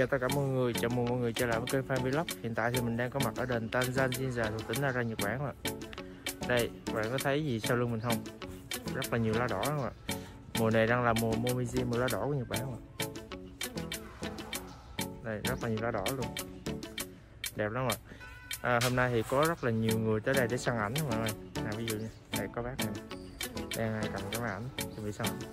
chào tất cả mọi người, chào mừng mọi người trở lại với kênh Phan Vlog. Hiện tại thì mình đang có mặt ở đền Tanzan thuộc tỉnh Nara, Nhật Bản. Đây, bạn có thấy gì sau lưng mình không? Rất là nhiều lá đỏ không ạ? Mùa này đang là mùa Momiji, mùa lá đỏ của Nhật Bản không ạ? Đây, rất là nhiều lá đỏ luôn, đẹp lắm ạ. Hôm nay thì có rất là nhiều người tới đây để săn ảnh mọi người. Ví dụ như đây có bác này đang cầm cái máy ảnh chuẩn bị săn ảnh.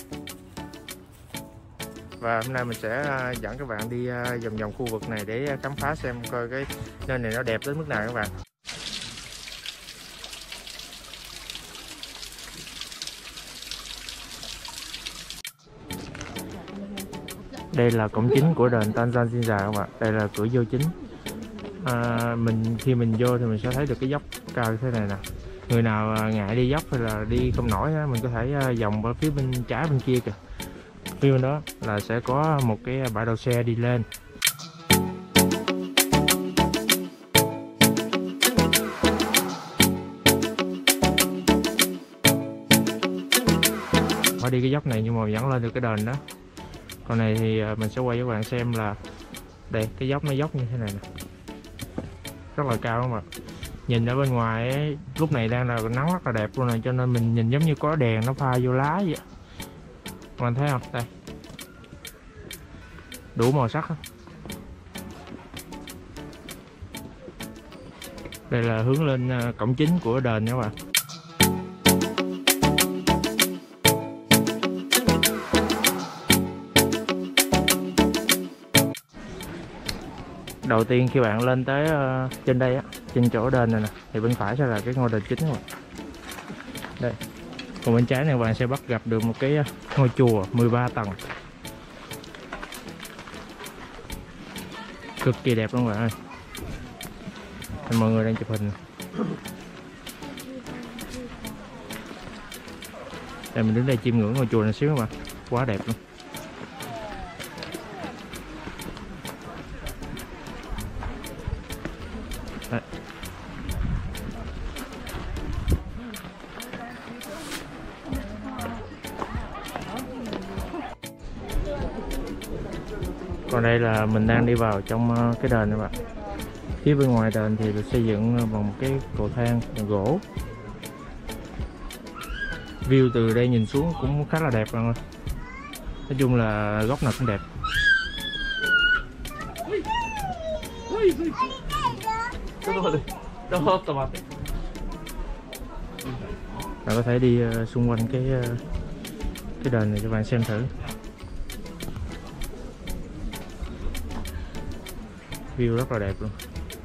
Và hôm nay mình sẽ dẫn các bạn đi vòng vòng khu vực này để khám phá xem coi cái nơi này nó đẹp đến mức nào các bạn. Đây là cổng chính của đền Tanzan các bạn. Đây là cửa vô chính. Khi mình vô thì mình sẽ thấy được cái dốc cao như thế này nè. Người nào ngại đi dốc hay là đi không nổi á, mình có thể vòng ở phía bên trái bên kia kìa. Phía bên đó là sẽ có một cái bãi đậu xe đi lên. Phải đi cái dốc này nhưng mà vẫn lên được cái đền đó. Còn này thì mình sẽ quay cho các bạn xem là đây, cái dốc nó dốc như thế này nè, rất là cao không ạ. Nhìn ở bên ngoài ấy, lúc này đang là nắng rất là đẹp luôn này, cho nên mình nhìn giống như có đèn nó pha vô lá vậy. Các bạn thấy không? Đây, đủ màu sắc. Đây là hướng lên cổng chính của đền nha các bạn. Đầu tiên khi bạn lên tới trên đây á, trên chỗ đền này nè, thì bên phải sẽ là cái ngôi đền chính rồi. Đây. Còn bên trái này bạn sẽ bắt gặp được một cái ngôi chùa 13 tầng. Cực kỳ đẹp luôn bạn ơi. Mọi người đang chụp hình. Đây mình đứng đây chiêm ngưỡng ngôi chùa này xíu các bạn. Quá đẹp luôn. Đây. Còn đây là mình đang đi vào trong cái đền các bạn. Phía bên ngoài đền thì được xây dựng bằng một cái cầu thang bằng gỗ. View từ đây nhìn xuống cũng khá là đẹp bạn ơi. Nói chung là góc nào cũng đẹp. Bạn có thể đi xung quanh cái đền này cho bạn xem thử. View rất là đẹp luôn.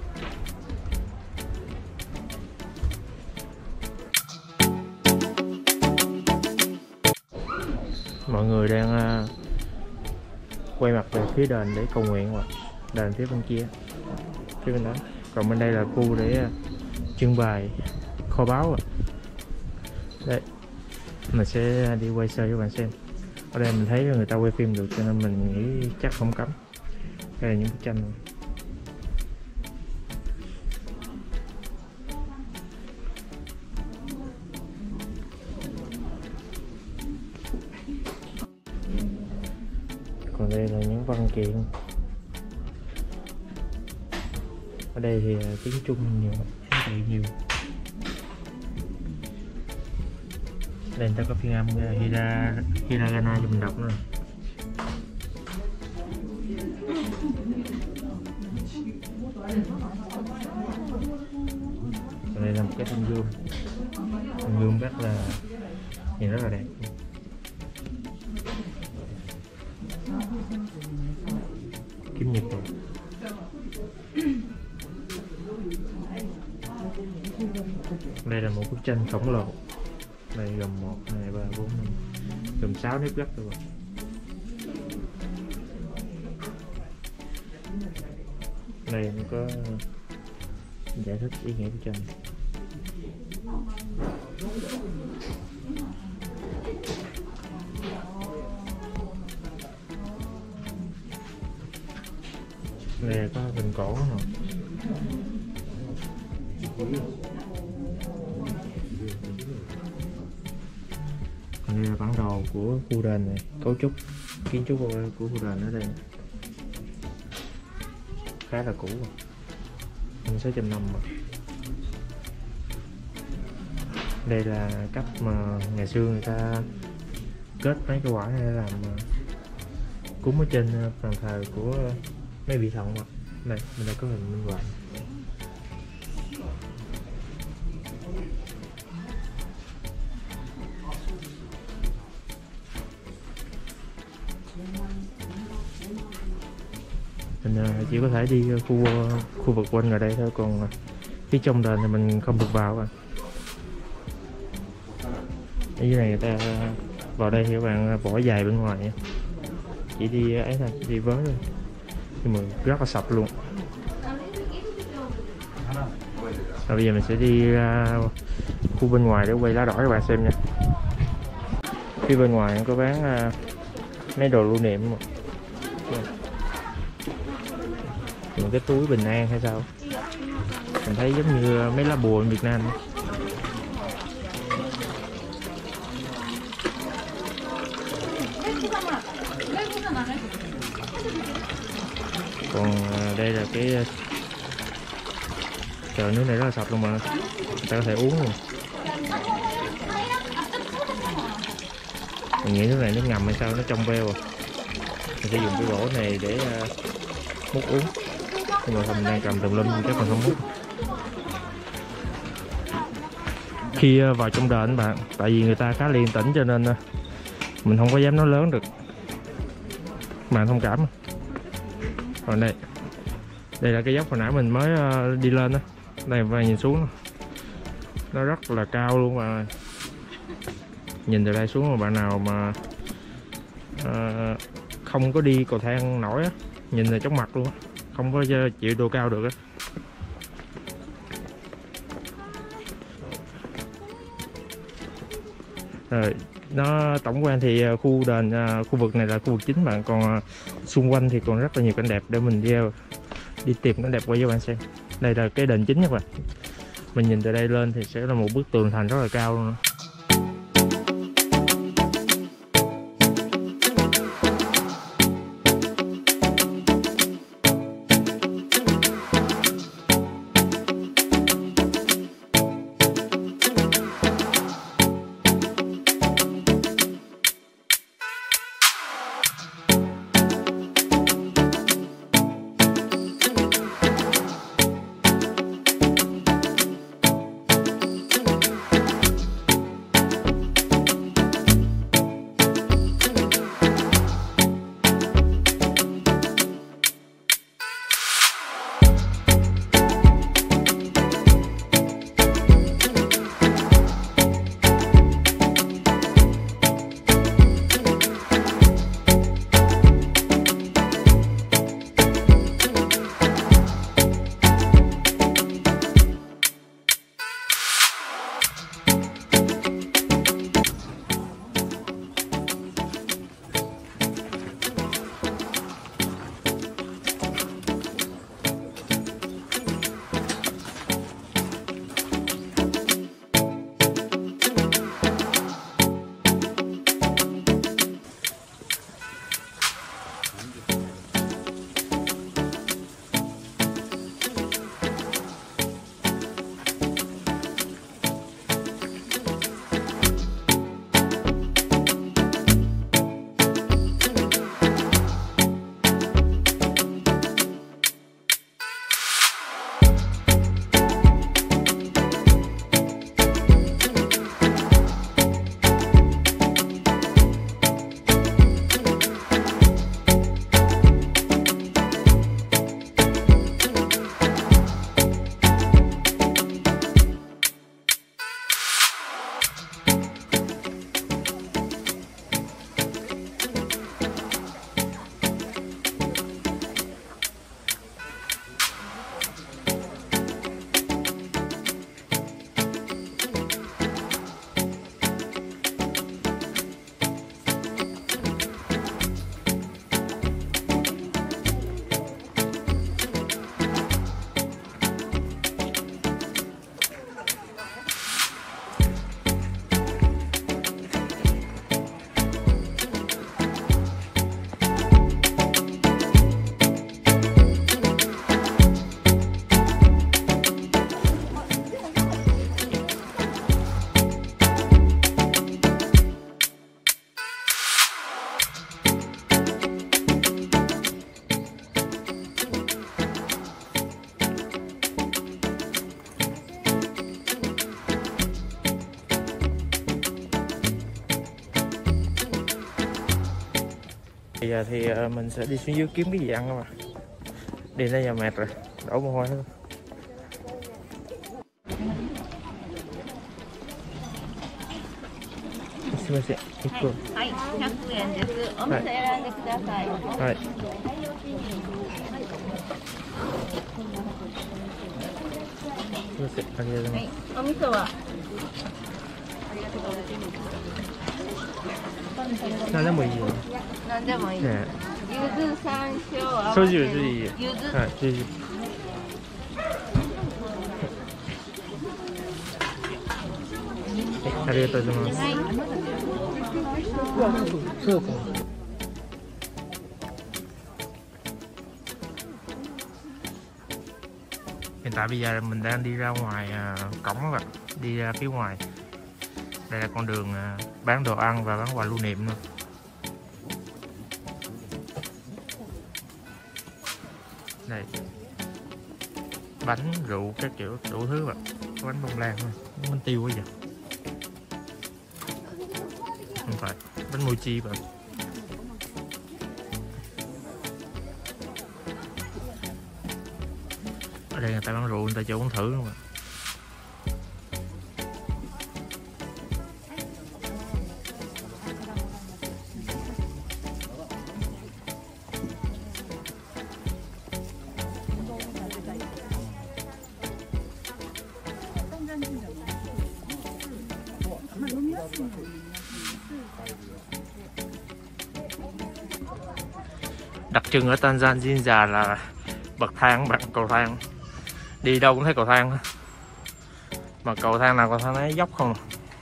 Mọi người đang quay mặt về phía đền để cầu nguyện, hoặc đền phía bên kia, phía bên đó. Còn bên đây là khu để trưng bày kho báu. Đây, mình sẽ đi quay sơ cho bạn xem. Ở đây mình thấy người ta quay phim được cho nên mình nghĩ chắc không cấm. Đây là những bức tranh này. Còn đây là những văn kiện. Ở đây thì tiếng Trung nhiều, tiếng nhiều. Đây người ta có phiên âm hiragana cho mình đọc nữa. Còn đây là một cái thanh gươm. Thanh gươm rất là nhìn rất là đẹp. Kiếm nhật rồi. Đây là một bức tranh khổng lồ. Đây gồm 1, 2, 3, 4, 5, gồm 6 nếp gấp rồi. Đây nó có giải thích ý nghĩa bức tranh. Đây có bình cổ rồi. Đây là bản đồ của khu đền này, cấu trúc kiến trúc của khu đền ở đây. khá là cũ rồi. Năm 600 năm rồi. Đây là cách mà ngày xưa người ta kết mấy cái quả này làm cúng ở trên bàn thờ của mấy vị thần mà. Đây, mình đã có hình minh họa. Mình chỉ có thể đi khu vực quanh ở đây thôi, còn phía trong đền thì mình không được vào. Ở dưới này người ta vào đây thì các bạn bỏ giày bên ngoài, chỉ đi ấy thôi, đi với thôi, nhưng mà rất là sạch luôn. Rồi bây giờ mình sẽ đi ra khu bên ngoài để quay lá đỏ các bạn xem nha. Phía bên ngoài có bán mấy đồ lưu niệm mà. Một cái túi bình an hay sao, mình thấy giống như mấy lá bùa ở Việt Nam. Còn đây là cái trời, nước này rất là sạch luôn mà, người ta có thể uống luôn. Mình nghĩ nước này nước ngầm hay sao, nó trong veo. Mình sẽ dùng cái gỗ này để múc uống, nhưng mà mình đang cầm tùm lum chắc mình không múc. Khi vào trong đền các bạn, tại vì người ta khá là yên tĩnh cho nên mình không có dám nói lớn được, bạn thông cảm. Còn đây là cái dốc hồi nãy mình mới đi lên đó. Đây và nhìn xuống nó rất là cao luôn mà. Nhìn từ đây xuống mà bạn nào mà không có đi cầu thang nổi á, nhìn là chóng mặt luôn á, không có chịu độ cao được á. Rồi, nó tổng quan thì khu đền, khu vực này là khu vực chính bạn, còn xung quanh thì còn rất là nhiều cảnh đẹp để mình đi tìm cảnh đẹp qua cho bạn xem. Đây là cái đền chính các bạn, mình nhìn từ đây lên thì sẽ là một bức tường thành rất là cao luôn. Bây giờ thì mình sẽ đi xuống dưới kiếm cái gì ăn thôi mà. Đi tới giờ mệt rồi, đổ mồ hôi hết. Xin lỗi, はい、100円です。お店選んでください。 はい。すみません、ありがとうございます。 はい、お味噌は。 何でもいいよ。 何でもいい。 ね、 柚子山椒合わソせて。 ジュいいよ。 柚子。 はい、ソジュ。はい、ありがとうございます。 はい。 そうか。Hiện tại bây giờ mình đang đi ra ngoài cổng các bạn, đi ra phía ngoài. Đây là con đường bán đồ ăn và bán quà lưu niệm luôn. Đây, bánh rượu các kiểu đủ thứ bạn, có bánh bông lan thôi, bánh tiêu quá vậy. Không phải, bánh mochi bạn. Ở đây người ta bán rượu, người ta cho uống thử luôn ạ. Đặc trưng ở Tanzania là bậc thang bạn, cầu thang. Đi đâu cũng thấy cầu thang. Mà cầu thang nào cầu thang ấy dốc không.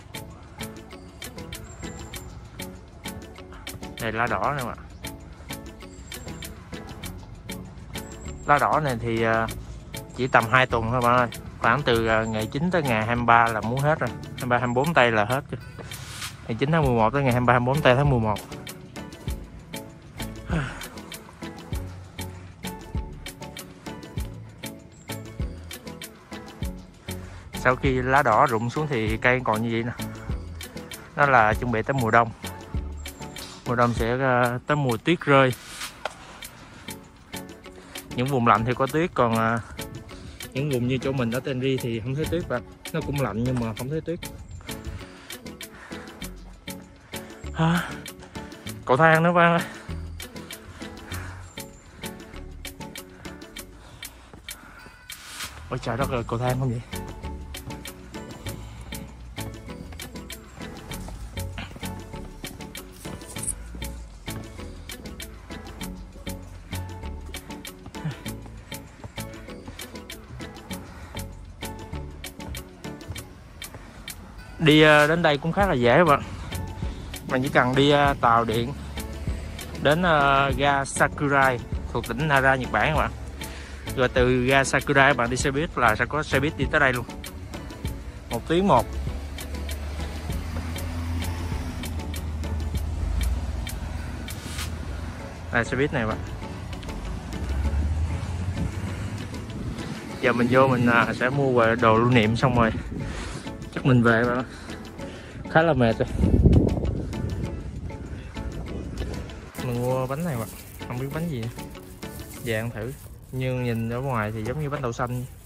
Đây lá đỏ nè bạn. Lá đỏ này thì chỉ tầm 2 tuần thôi bạn ơi. Khoảng từ ngày 9 tới ngày 23 là muốn hết rồi. 23, 24 tây là hết. Ngày 9 tháng 11 tới ngày 23, 24 tây tháng 11. Sau khi lá đỏ rụng xuống thì cây còn như vậy nè. Đó là chuẩn bị tới mùa đông. Mùa đông sẽ tới mùa tuyết rơi. Những vùng lạnh thì có tuyết, còn những vùng như chỗ mình ở Tenerife thì không thấy tuyết bạn. Nó cũng lạnh nhưng mà không thấy tuyết. Cầu thang nữa bạn ơi. Ôi trời đất ơi, cầu thang không vậy? Đi đến đây cũng khá là dễ các bạn. Mình chỉ cần đi tàu điện đến ga Sakurai thuộc tỉnh Nara, Nhật Bản các bạn. Rồi từ ga Sakurai bạn đi xe buýt là sẽ có xe buýt đi tới đây luôn. 1 tiếng 1. Đây xe buýt này bạn. Giờ mình vô mình sẽ mua về đồ lưu niệm xong rồi chắc mình về bạn. Khá là mệt rồi. Mình mua bánh này bạn, không biết bánh gì. Về ăn thử. Nhưng nhìn ở ngoài thì giống như bánh đậu xanh.